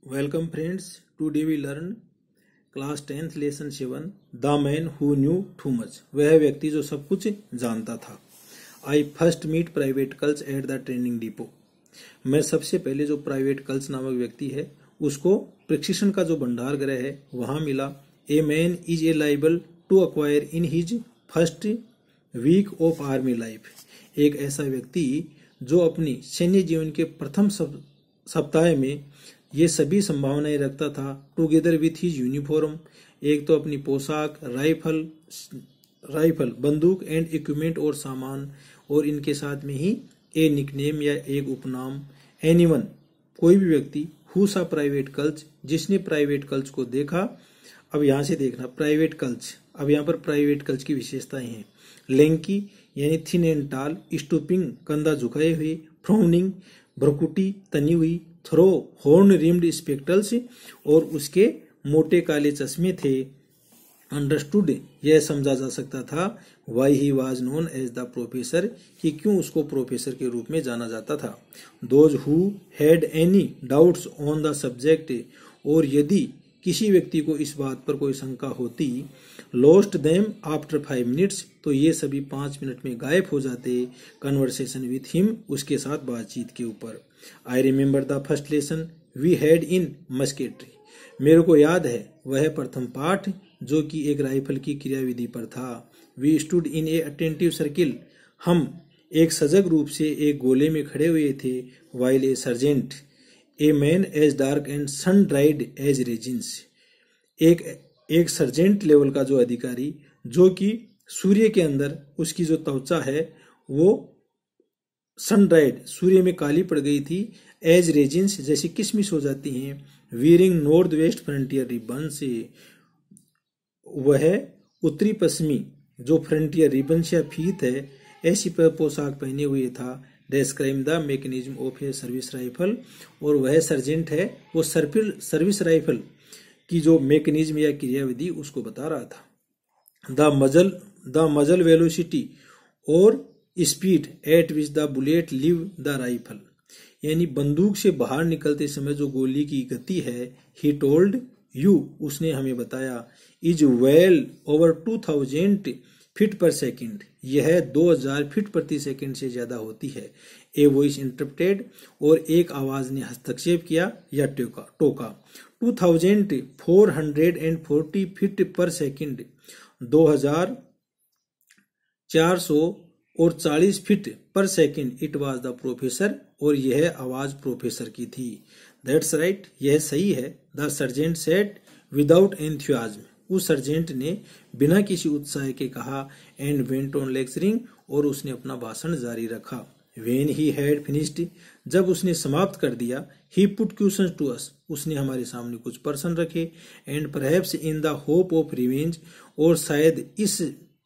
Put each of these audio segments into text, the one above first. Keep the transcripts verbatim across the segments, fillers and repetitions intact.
Welcome friends. Today we learn class tenth lesson seven The man who knew too much. वह व्यक्ति जो सब कुछ जानता था. I first meet private Culch at the training depot. मैं सबसे पहले जो प्राइवेट कल्च नामक व्यक्ति है उसको प्रशिक्षण का जो भंडार गृह है वहां मिला. A man is a liable to acquire in his first week of army life. एक ऐसा व्यक्ति जो अपनी सैन्य जीवन के प्रथम सप्ताह में ये सभी संभावनाएं रखता था. टुगेदर विथ हिज यूनिफॉर्म, एक तो अपनी पोशाक, राइफल राइफल बंदूक एंड इक्विपमेंट और सामान, और इनके साथ में ही ए निकनेम या एक उपनाम. एनीवन, कोई भी व्यक्ति, हु सा प्राइवेट कल्च, जिसने प्राइवेट कल्च को देखा. अब यहां से देखना प्राइवेट कल्च. अब यहाँ पर प्राइवेट कल्च की विशेषताएं हैं. लैंकी यानी थिन एंड टाल, स्टूपिंग कंधा झुकाए हुए, फ्राउनिंग भ्रुकुटी तनी हुई, थ्रो हॉर्न रिम्ड स्पेक्टल्स और उसके मोटे काले चश्मे थे. अंडरस्टूड, यह समझा जा सकता था. Why he was known as the professor, कि क्यों उसको प्रोफेसर के रूप में जाना जाता था. Those who had any doubts on the subject, और यदि किसी व्यक्ति को इस बात पर कोई शंका होती, lost them after five minutes, तो ये सभी पांच मिनट में गायब हो जाते. कन्वर्सेशन विथ हिम, उसके साथ बातचीत के ऊपर. I remember the first lesson we had in musketry, मेरे को याद है वह प्रथम पाठ जो कि एक राइफल की क्रियाविधि पर था. We stood in a attentive circle, हम एक सजग रूप से एक गोले में खड़े हुए थे. While a sergeant, a man as dark and sun dried as raisins, एक एक सर्जेंट लेवल का जो अधिकारी जो कि सूर्य के अंदर उसकी जो त्वचा है वो सन ड्राइड, सूर्य में काली पड़ गई थी. एज रेजिन्स, जैसे किशमिश हो जाती हैं. Wearing North West Frontier ribbon से, वह उत्तरी पश्चिमी जो फ्रंटियर रिबन्स या फीत है ऐसी पोशाक पहने हुए था. Describe the mechanism of a service rifle, और वह सर्जेंट है वो सर्विस राइफल की जो मैकेनिज्म या क्रियाविधि उसको बता रहा था. द मजल द मजल वेलोसिटी और speed at which the bullet leave the rifle, यानी बंदूक से बाहर निकलते समय जो गोली की गति है. ही टोल्ड यू, उसने हमें बताया. Is well over two thousand feet per second, यह दो हजार फीट प्रति सेकंड से ज्यादा होती है. ए वॉइस इंटरप्टेड, और एक आवाज ने हस्तक्षेप किया या टोका टोका two thousand four hundred and forty feet per second, दो हजार चार सौ और चालीस feet per second. It was the professor, और यह आवाज प्रोफेसर की थी. दैट्स राइट, यह सही है. The sergeant said without enthusiasm, उस सर्जेंट ने बिना किसी उत्साह के कहा. एंड वेंट ऑन लेक्चरिंग, और उसने अपना भाषण जारी रखा. व्हेन ही हैड फिनिश्ड, जब उसने समाप्त कर दिया. He put questions to us, उसने हमारे सामने कुछ प्रश्न रखे. And perhaps in the hope of revenge, और शायद इस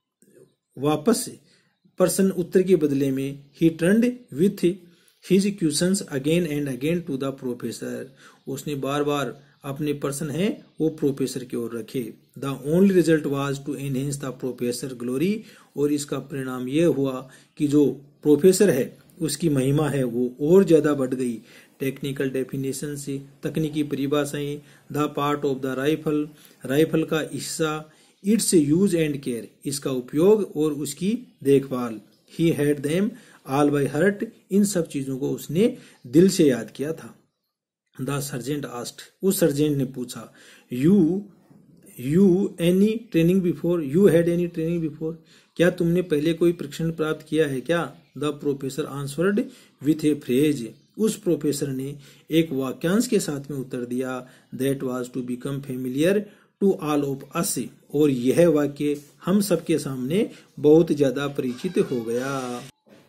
वापस प्रश्न उत्तर के बदले में. He turned with his questions again and again to the professor, उसने बार बार अपने प्रश्न है वो प्रोफेसर की ओर रखे. The only result was to enhance the professor glory, और इसका परिणाम यह हुआ कि जो प्रोफेसर है उसकी महिमा है वो और ज्यादा बढ़ गई. टेक्निकल डेफिनेशन से, तकनीकी परिभाषाएं. The part of the rifle, rifle का हिस्सा. इट्स यूज एंड केयर, इसका उपयोग और उसकी देखभाल. He had them all by heart, इन सब चीजों को उसने दिल से याद किया था. द सर्जेंट आस्क्ड, उस सर्जेंट ने पूछा. You you any training before, you had any training before, क्या तुमने पहले कोई प्रशिक्षण प्राप्त किया है क्या. The professor answered with a phrase, उस प्रोफेसर ने एक वाक्यांश के साथ में उत्तर दिया. That was to become familiar to all of अस, और यह वाक्य हम सबके सामने बहुत ज्यादा परिचित हो गया.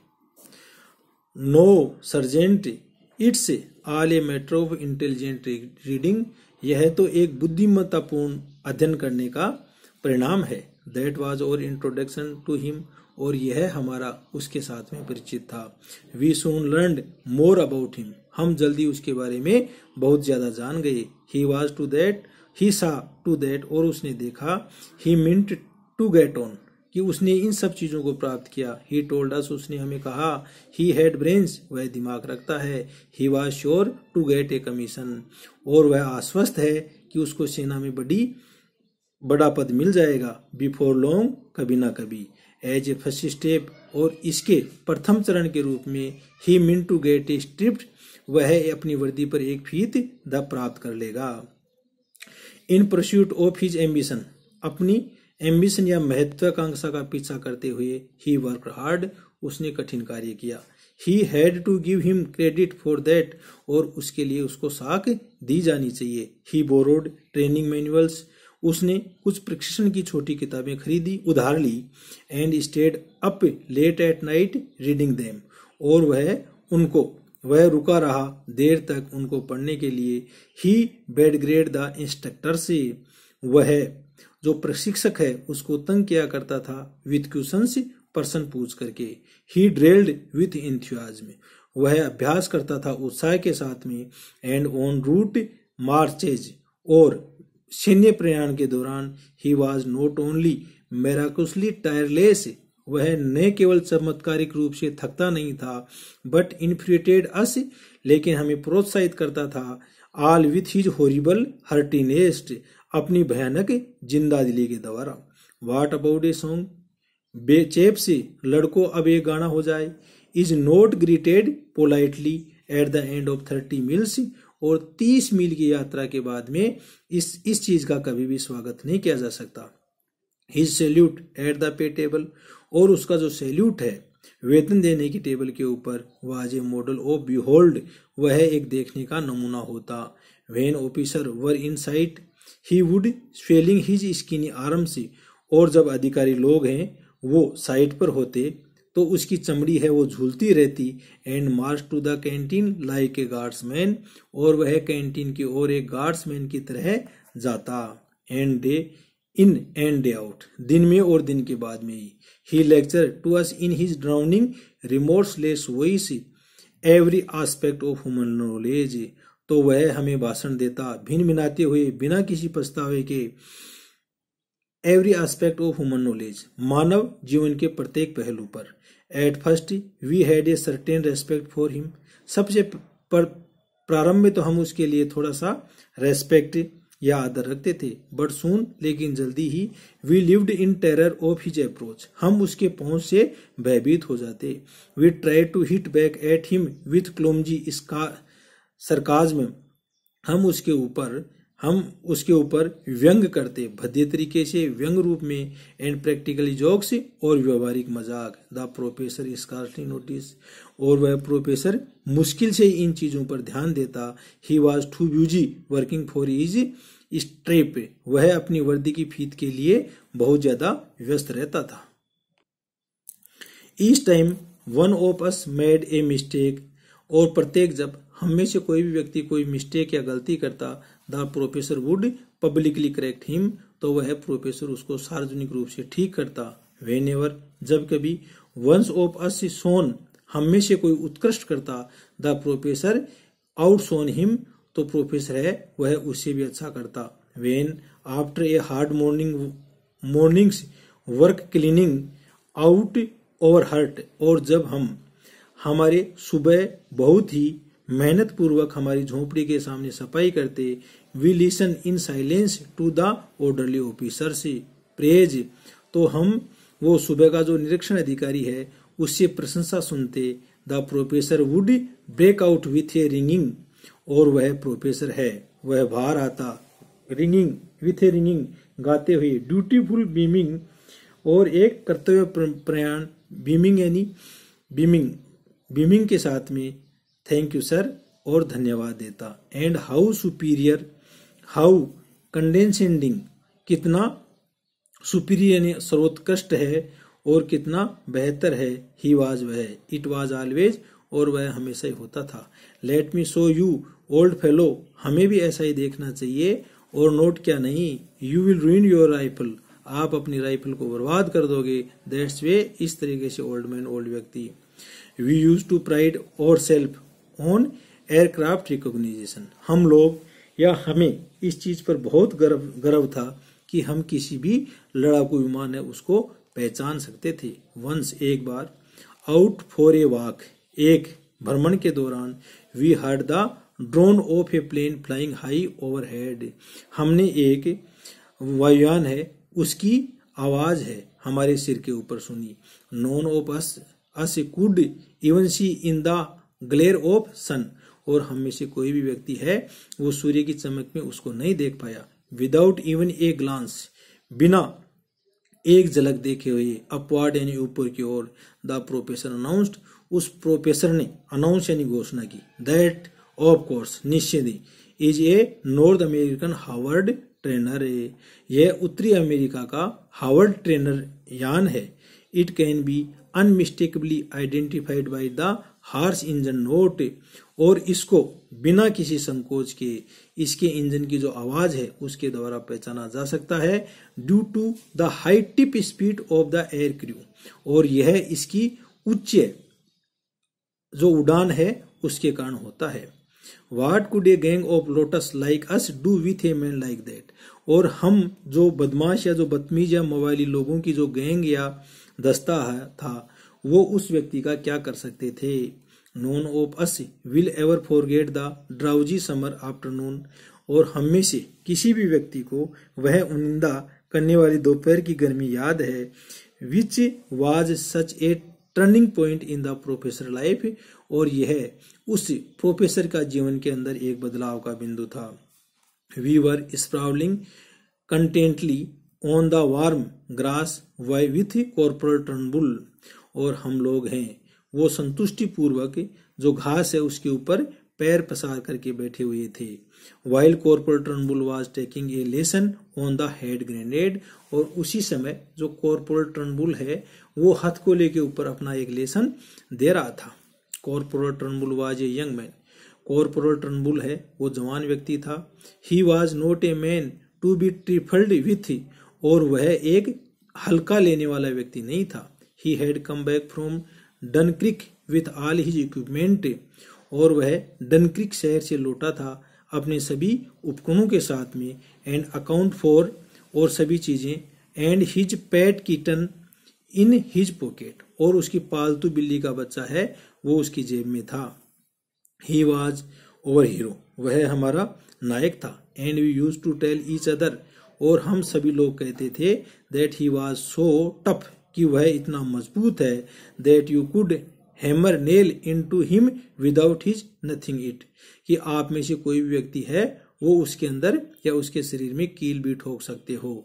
No sergeant, it's all a matter of intelligent reading, यह तो एक बुद्धिमत्तापूर्ण अध्ययन करने का परिणाम है. That was our introduction to him, और यह हमारा उसके साथ में परिचित था. We soon learned more about him, हम जल्दी उसके बारे में बहुत ज्यादा जान गए. He was to that, he saw to that, और उसने देखा. He meant to get on, कि उसने इन सब चीजों को प्राप्त किया। ही टोल्ड अस, उसने हमें कहा, ही हैड ब्रेन्स, वह दिमाग रखता है। He was sure to get a commission, और वह आश्वस्त है कि उसको सेना में बड़ी बड़ा पद मिल जाएगा। बिफोर लॉन्ग, कभी ना कभी। एज ए फर्स्ट स्टेप, और इसके प्रथम चरण के रूप में, he meant to get a striped, वह अपनी वर्दी पर एक फीत द प्राप्त कर लेगा। In pursuit of his ambition, अपनी एम्बिशन या महत्वाकांक्षा का पीछा करते हुए, ही वर्क हार्ड, उसने कठिन कार्य किया। He had to give him credit for that, और उसके लिए उसको साख दी जानी चाहिए। ही बोरोड ट्रेनिंग मैनुअल्स, उसने कुछ प्रशिक्षण की छोटी किताबें खरीदी, उधार ली। And stayed up late at night reading them, और वह उनको वह रुका रहा देर तक उनको पढ़ने के लिए। He badgered the instructor से, वह जो प्रशिक्षक है उसको तंग किया करता था विथ क्वेश्चंस, प्रश्न पूछ करके। ही ड्रिल्ड विथ एंथुसियाज्म, वह अभ्यास करता था उत्साह के साथ में। एंड ऑन रूट मार्चेज, और सैन्य प्रयाण के दौरान, he was not only miraculously tireless, वह न केवल चमत्कारिक रूप से थकता नहीं था, बट इन्फ्यूटेड अस, लेकिन हमें प्रोत्साहित करता था, all with his horrible heartiness, अपनी भयानक जिंदा दिली के द्वारा। वाट अबाउट ए सॉन्ग, बेचैप से लड़कों अब एक गाना हो जाए। Is not greeted politely at the end of thirty miles, और तीस मील की यात्रा के बाद में इस इस चीज का कभी भी स्वागत नहीं किया जा सकता। His salute at the pay table, और उसका जो सैल्यूट है वेतन देने की टेबल के ऊपर, was a model of behold, वह एक देखने का नमूना होता। When officer were in sight, he would swelling his skinny arms, और जब अधिकारी लोग हैं वो साइट पर होते तो उसकी चमड़ी है वो झूलती रहती। And march to the canteen like a guardsman, और वह कैंटीन की ओर एक गार्ड्समैन की तरह जाता। And day in and day out, दिन में और दिन के बाद में ही। He lecture to us in his drowning remorseless voice every aspect of human knowledge, तो वह हमें भाषण देता भिन भिनाते हुए बिना किसी पछतावे के। Every aspect of human knowledge, मानव जीवन के प्रत्येक पहलू पर। At first we had a certain respect for him, सबसे प्रारंभ में तो हम उसके लिए थोड़ा सा रेस्पेक्ट या आदर रखते थे। बट सून, लेकिन जल्दी ही, we lived in terror of his approach, हम उसके पहुंच से भयभीत हो जाते। We try to hit back at him with clumsy sarcasm, हम उसके ऊपर हम उसके ऊपर व्यंग करते, भद्दे तरीके से, व्यंग रूप में। एंड प्रैक्टिकली जोक्स, और व्यवहारिक मजाक। द प्रोफेसर स्कार्सली नोटिस, और वह प्रोफेसर मुश्किल से इन चीजों पर ध्यान देता। He was too busy working for his stripe, वह अपनी वर्दी की फीत के लिए बहुत ज्यादा व्यस्त रहता था। Each time one of us made a mistake, और प्रत्येक जब हम में से कोई भी व्यक्ति कोई मिस्टेक या गलती करता, the professor would publicly correct him, तो वह प्रोफेसर उसको सार्वजनिक रूप से ठीक करता। वेन एवर, जब कभी, वंस ऑफ अस सोन, हम में से कोई उत्कृष्ट करता, the professor outshone him, तो प्रोफेसर है वह उससे भी अच्छा करता। When after a hard morning mornings work cleaning out our hut, और जब हम हमारे सुबह बहुत ही मेहनत पूर्वक हमारी झोपड़ी के सामने सफाई करते। We listen in silence to the orderly officer से प्रेज, तो हम वो सुबह का जो निरीक्षण अधिकारी है उससे प्रशंसा सुनते। The professor would break out with a ringing, और वह प्रोफेसर है वह बाहर आता रिंगिंग विथ ए रिंगिंग, गाते हुए। ड्यूटीफुल बीमिंग, और एक कर्तव्य प्रयाण, बीमिंग यानी बीमिंग बीमिंग के साथ में थैंक यू सर और धन्यवाद देता। And how superior, how condescending, कितना सुपीरियर यानी सर्वोत्कृष्ट है और कितना बेहतर है। ही वाज, वह, इट वाज ऑलवेज, और वह हमेशा ही होता था। Let me show you old fellow, हमें भी ऐसा ही देखना चाहिए। और नोट क्या नहीं, you will ruin your rifle, आप अपनी राइफल को बर्बाद कर दोगे। दैट्स वे, इस तरीके से ओल्ड मैन, ओल्ड व्यक्ति। We use to pride ourselves on aircraft recognition, हम लोग या हमें इस चीज पर बहुत गर्व गर्व था कि हम किसी भी लड़ाकू विमान है उसको पहचान सकते थे। वंस एक बार, आउट फॉर ए वॉक, एक भ्रमण के दौरान, we heard the drone of a plane flying high overhead, हमने एक वायुयान है उसकी आवाज है हमारे सिर के ऊपर सुनी। None of us us could even see in the glare of sun, और हम में से कोई भी व्यक्ति है वो सूर्य की चमक में उसको नहीं देख पाया। विदाउट इवन ए ग्लांस, बिना एक झलक देखे हुए, अपवार्ड यानी ऊपर की ओर, द प्रोफेसर अनाउंस्ड, उस प्रोफेसर ने अनाउंस यानी घोषणा की, दैट ऑफ कोर्स, निश्चित ही, is a North American Harvard trainer, यह उत्तरी अमेरिका का हार्वर्ड ट्रेनर यान है। It can be unmistakably identified by the harsh engine note, और इसको बिना किसी संकोच के इसके इंजन की जो आवाज है उसके द्वारा पहचाना जा सकता है। Due to the high tip speed of the air crew, और यह इसकी उच्च जो उड़ान है उसके कारण होता है। What could a gang of lotus like us do with a man like that? और हम जो बदमाश या जो बदतमीज या मवाली लोगों की जो गैंग या दस्ता था वो उस व्यक्ति का क्या कर सकते थे। None of us will ever forget the drowsy summer afternoon, और हम में से किसी भी व्यक्ति को वह उनिंदा करने वाली दोपहर की गर्मी याद है। Which was such a turning point in the professor life, और यह उस प्रोफेसर का जीवन के अंदर एक बदलाव का बिंदु था। We were sprawling contentedly on the warm grass why with corporal Turnbull, और हम लोग हैं वो संतुष्टि पूर्वक जो घास है उसके ऊपर पैर पसार करके बैठे हुए थे। While corporal Turnbull was taking a lesson on the head grenade, और उसी समय जो कॉर्पोरल टर्नबुल है वो हथकोले के ऊपर अपना एक लेसन दे रहा था। Corporal Turnbull was a young man, corporal Turnbull है वो जवान व्यक्ति था। He was not a man to be trifled with, और वह एक हल्का लेने वाला व्यक्ति नहीं था। He had come back from Dunkirk with all his equipment, और वह डनक्रिक शहर से लौटा था अपने सभी उपकरणों के साथ में। एंड अकाउंट फॉर, और सभी चीजें, and his pet kitten in his pocket, और उसकी पालतू बिल्ली का बच्चा है वो उसकी जेब में था। ही वॉज ओवर हीरो, वह हमारा नायक था। And we use to tell each other, और हम सभी लोग कहते थे that he was so tough, कि वह इतना मजबूत है, that you could hammer nail into him without his nothing it, कि आप में से कोई भी व्यक्ति है वो उसके अंदर या उसके शरीर में कील भी ठोक सकते हो।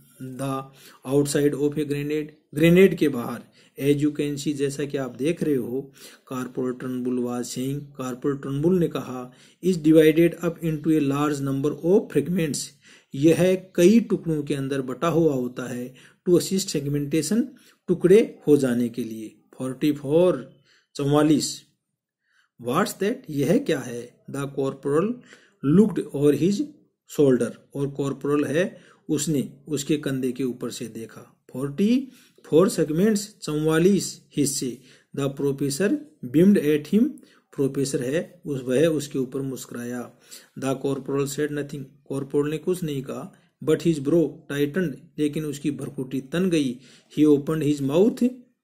The outside of a grenade, grenade के बाहर, एज यू कैन सी, जैसा कि आप देख रहे हो, corporal Turnbull was saying, corporal Turnbull ने कहा, is divided up into a large number of fragments, यह कई टुकड़ों के अंदर बटा हुआ होता है। टू असिस्ट सेगमेंटेशन, टुकड़े हो जाने के लिए। फोर्टी फोर, चौवालीस, व्हाट्स दैट, यह क्या है। The corporal looked over his shoulder, और कॉर्पोरल है उसने उसके कंधे के ऊपर से देखा। फोर्टी फोर सेगमेंट्स, चौवालीस हिस्से। The professor beamed at him, professor है उस वह उसके ऊपर मुस्कुराया। The corporal said nothing, corporal ने कुछ नहीं कहा। बट हिज ब्रो टाइटन्ड, लेकिन उसकी भरकुटी तन गई। He opened his mouth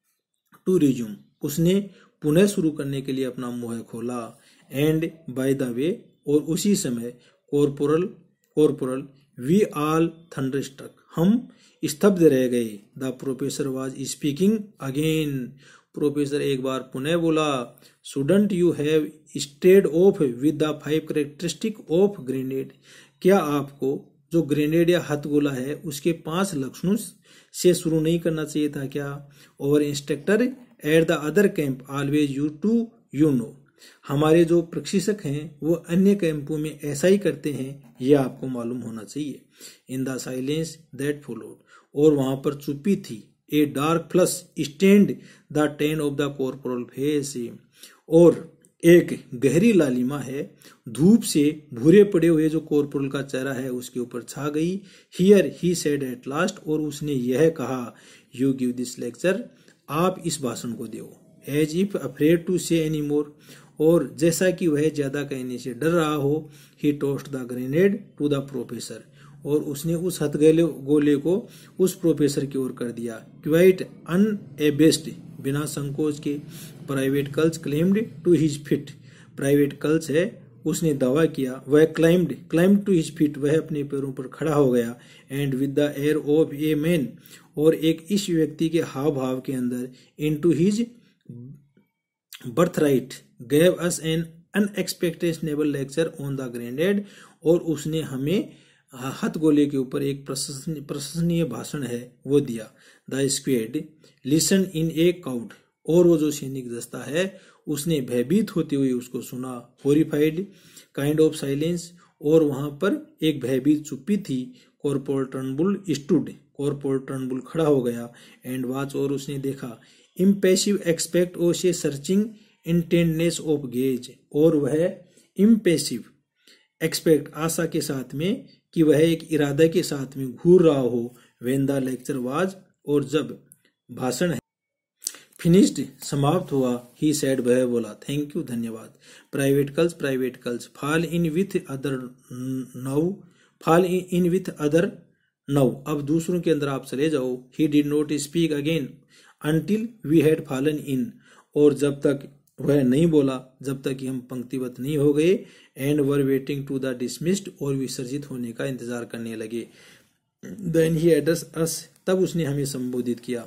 to resume, उसने पुनः शुरू करने के लिए अपना मुंह खोला। एंड बाय द वे, और उसी समय corporal corporal we all thunderstruck, हम स्तब्ध रह गए। The professor was speaking again, professor एक बार पुनः बोला। Shouldn't you have stayed off with the five characteristic of grenade, क्या आपको जो ग्रेनेड या हथगोला है उसके पांच लक्षणों से शुरू नहीं करना चाहिए था क्या। और instructor at the other camp always you to you know, हमारे जो प्रशिक्षक हैं वो अन्य कैंपों में ऐसा ही करते हैं, यह आपको मालूम होना चाहिए। In the silence that followed, और वहां पर चुप्पी थी। A dark flush stained the tan of the corporal face, और एक गहरी लालिमा है धूप से भूरे पड़े हुए जो कॉर्पोरल का चेहरा है उसके ऊपर छा गई। Here he said at last, और उसने यह कहा, यू गिव दिस लेक्चर, आप इस भाषण को दो। As if afraid to say any more, और जैसा कि वह ज्यादा कहने से डर रहा हो। He tossed the grenade to the professor, और उसने उस हथगोले गोले को उस प्रोफेसर की ओर कर दिया। क्वाइट अनएबेस्ड, बिना संकोच के, private Culls claimed to his feet, private Culls है उसने दावा किया, वह climbed climbed to his feet, वह अपने पैरों पर खड़ा हो गया, and with the air of a man, और एक इस व्यक्ति के हाव भाव के अंदर, in to his birthright gave us an unexceptionable lecture on the grenade, और उसने हमें हथगोले के ऊपर एक प्रशंसनीय भाषण है वो दिया। The squad listen in a cowed, और वो जो सैनिक दस्ता है उसने भयभीत होते हुए उसको सुना। हॉरिफाइड काइंड ऑफ साइलेंस, और वहां पर एक भयभीत चुप्पी थी। Corporal Turnbull stood, corporal Turnbull खड़ा हो गया, एंड वॉच, और उसने देखा। इम्पेसिव एक्सपेक्ट ओ से सर्चिंग इंटेंडनेस ऑफ गेज, और वह इम्पेसिव एक्सपेक्ट आशा के साथ में कि वह एक इरादा के साथ में घूर रहा हो। व्हेन द लेक्चर वाज, और जब भाषण फिनिश्ड समाप्त हुआ, ही सेड, वह बोला, थैंक यू, धन्यवाद। Private Culls private Culls fall in with other now fall in with other now, अब दूसरों के अंदर आप चले जाओ। He did not speak again until we had fallen in, और जब तक वह नहीं बोला जब तक कि हम पंक्तिबद्ध नहीं हो गए। And were waiting to the dismissed, और विसर्जित होने का इंतजार करने लगे। देन ही एड्रेस अस, तब उसने हमें संबोधित किया।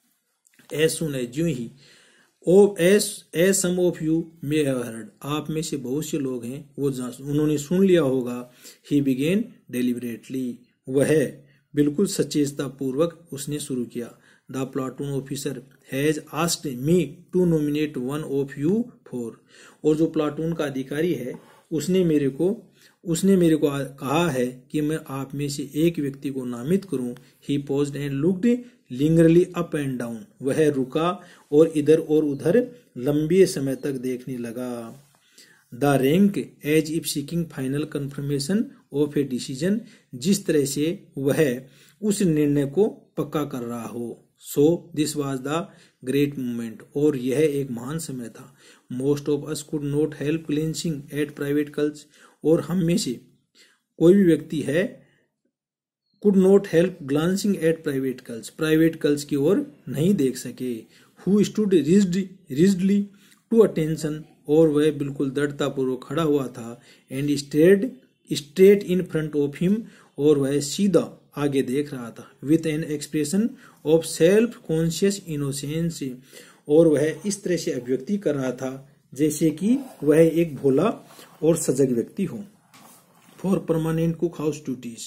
एज सुन एज, ज्यों ही, oh as as some of you may have heard, आप में से बहुत से लोग हैं वो उन्होंने सुन लिया होगा। ही बिगेन डेलिबरेटली, वह बिल्कुल सचेतता पूर्वक उसने शुरू किया। The platoon officer has asked me to nominate one of you for, और जो प्लाटून का अधिकारी है उसने मेरे को उसने मेरे को कहा है कि मैं आप में से एक व्यक्ति को नामित करूं। He paused and looked lingeringly up and down, वह रुका और इधर और उधर लंबे समय तक देखने लगा। The rank as if seeking final confirmation of a decision, जिस तरह से वह उस निर्णय को पक्का कर रहा हो। So this was the great moment, और यह एक महान समय था। Most of us could not help glancing at private Culls, और हम में से कोई भी व्यक्ति है could not help glancing at private Culls, private Culls की ओर नहीं देख सके। Who stood rigidly to attention, और वह बिल्कुल दृढ़ता पूर्वक खड़ा हुआ था। And stared straight in front of him, और वह सीधा आगे देख रहा था। With an expression of self conscious innocence, और वह इस तरह से अभिव्यक्ति कर रहा था जैसे कि वह एक भोला और सजग व्यक्ति हो। For permanent cook house duties,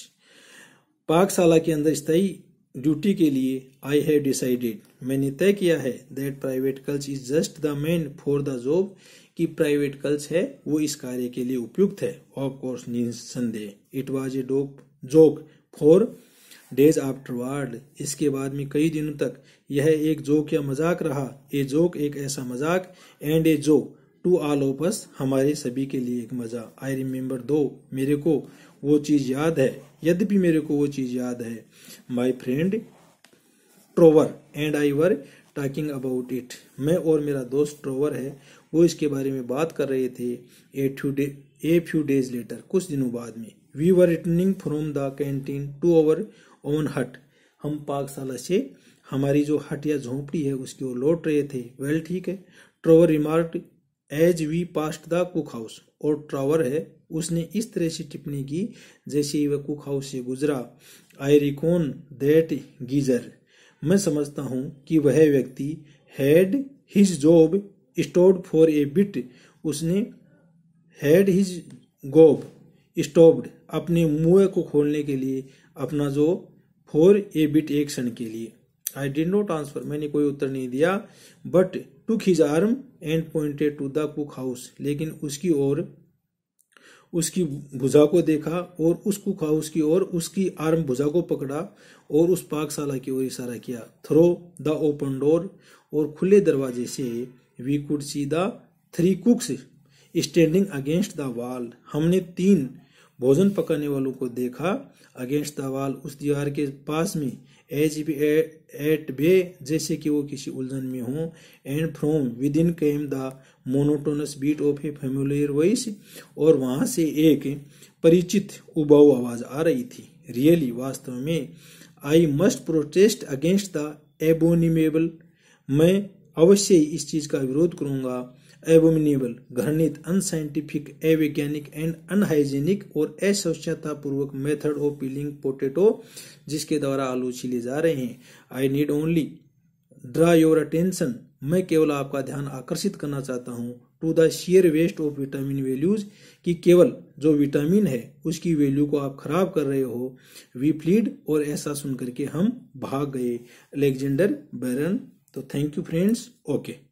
पाकशाला के अंदर स्थायी ड्यूटी के लिए आई हैव डिसाइडेड, मैंने तय किया है। That private Culls is just the man for the job, कि प्राइवेट कल्स है वो इस कार्य के लिए उपयुक्त है। ऑफ कोर्स, निसंदेह। It was a joke for days afterward, इसके बाद में कई दिनों तक यह एक जोक या मजाक रहा। ए जोक, एक ऐसा मजाक, and a joke to all of us, हमारे सभी के लिए एक मजा। आई रिमेम्बर, दो, मेरे को वो चीज याद है, यद्यपि मेरे को वो चीज याद है। My friend Trevor and I were talking about it, मैं और मेरा दोस्त ट्रोवर है वो इसके बारे में बात कर रहे थे। A few day a few days later, कुछ दिनों बाद में। We were returning from the canteen to our own hut, हम पाकशाला से हमारी जो हट या झोंपड़ी है उसकी ओर लौट रहे थे। वेल, ठीक है। Trevor remarked as we passed the cook house, और ट्रोवर है उसने इस तरह से टिप्पणी की जैसे ही वह कुक हाउस से गुजरा। आई रिकॉन दैट गीजर, मैं समझता हूं कि वह व्यक्ति had his job stored for a bit, उसने हैड हिज गोब स्टॉप्ड, अपने मुंह को खोलने के लिए, अपना जो फॉर ए बिट, एक क्षण के लिए। आई डिड नॉट आंसर, मैंने कोई उत्तर नहीं दिया। But took his arm and pointed to the cook house, लेकिन उसकी ओर उसकी भुजा को देखा और उस कुक हाउस की ओर उसकी आर्म भुजा को पकड़ा और उस पाकशाला की ओर इशारा किया। थ्रो द ओपन डोर, और खुले दरवाजे से we could see the three cooks standing against the wall, हमने तीन भोजन पकाने वालों को देखा। अगेंस्ट द वॉल, उस दीवार के पास में। एज एट बे, जैसे कि वो किसी उलझन में हो। And from within came the monotonous beat of a familiar voice, और वहां से एक परिचित उबाऊ आवाज आ रही थी। रियली, वास्तव में। I must protest against the abominable, मैं अवश्य ही इस चीज का विरोध करूंगा। एबोमिनेबल, घृणित, अनसाइंटिफिक, अवैज्ञानिक एंड अनहाइजीनिक और अस्वच्छता पूर्वक मेथड ऑफ पीलिंग पोटैटो, जिसके द्वारा आलू छीले जा रहे हैं। I need only draw your attention, मैं केवल आपका ध्यान आकर्षित करना चाहता हूं, to the sheer waste of vitamin values, कि केवल जो विटामिन है उसकी वैल्यू को आप खराब कर रहे हो। वी फ्लीड, और ऐसा सुनकर के हम भाग गए। Alexander Baron. तो थैंक यू फ्रेंड्स। ओके।